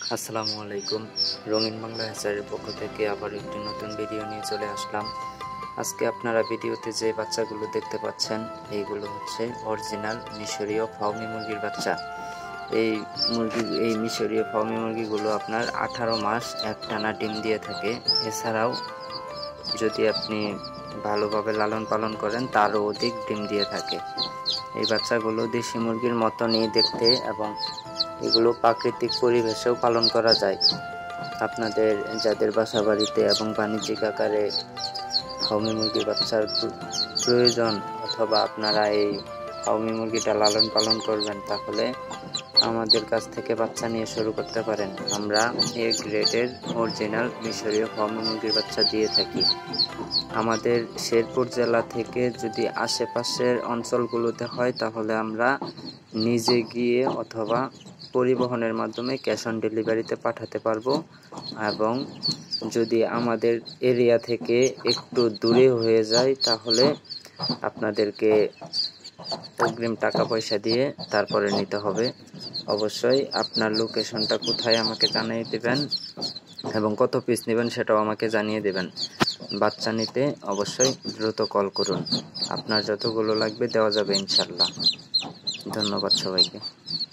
আসসালামু আলাইকুম। রঙিন বাংলা হ্যাচারির পক্ষ থেকে আবার একটি নতুন ভিডিও নিয়ে চলে আসলাম। আজকে আপনারা ভিডিওতে যে বাচ্চাগুলো দেখতে পাচ্ছেন এইগুলো হচ্ছে অরিজিনাল মিশরীয় ফাউমি মুরগির বাচ্চা। এই মিশরীয় ফাউমি মুরগিগুলো আপনার 18 মাস একটানা ডিম দিয়ে থাকে। এছাড়াও যদি আপনি ভালোভাবে লালন পালন করেন তারও অধিক ডিম দিয়ে থাকে। এই বাচ্চাগুলো দেশি মুরগির মতনই দেখতে এবং এগুলো প্রাকৃতিক পরিবেশেও পালন করা যায়। আপনাদের যাদের বাসা বাড়িতে এবং বাণিজ্যিক আকারে ফাউমি মুরগির বাচ্চার প্রয়োজন অথবা আপনারা এই ফাউমি মুরগিটা লালন পালন করবেন তাহলে আমাদের কাছ থেকে বাচ্চা নিয়ে শুরু করতে পারেন। আমরা এ গ্রেডের অরিজিনাল মিশরীয় ফাউমি মুরগির বাচ্চা দিয়ে থাকি। আমাদের শেরপুর জেলা থেকে যদি আশেপাশের অঞ্চলগুলোতে হয় তাহলে আমরা নিজে গিয়ে অথবা পরিবহনের মাধ্যমে ক্যাশ অন ডেলিভারিতে পাঠাতে পারবো, এবং যদি আমাদের এরিয়া থেকে একটু দূরে হয়ে যায় তাহলে আপনাদেরকে অগ্রিম টাকা পয়সা দিয়ে তারপরে নিতে হবে। অবশ্যই আপনার লোকেশনটা কোথায় আমাকে জানিয়ে দেবেন এবং কত পিস নেবেন সেটাও আমাকে জানিয়ে দেবেন। বাচ্চা নিতে অবশ্যই দ্রুত কল করুন। আপনার যতগুলো লাগবে দেওয়া যাবে ইনশাল্লাহ। ধন্যবাদ সবাইকে।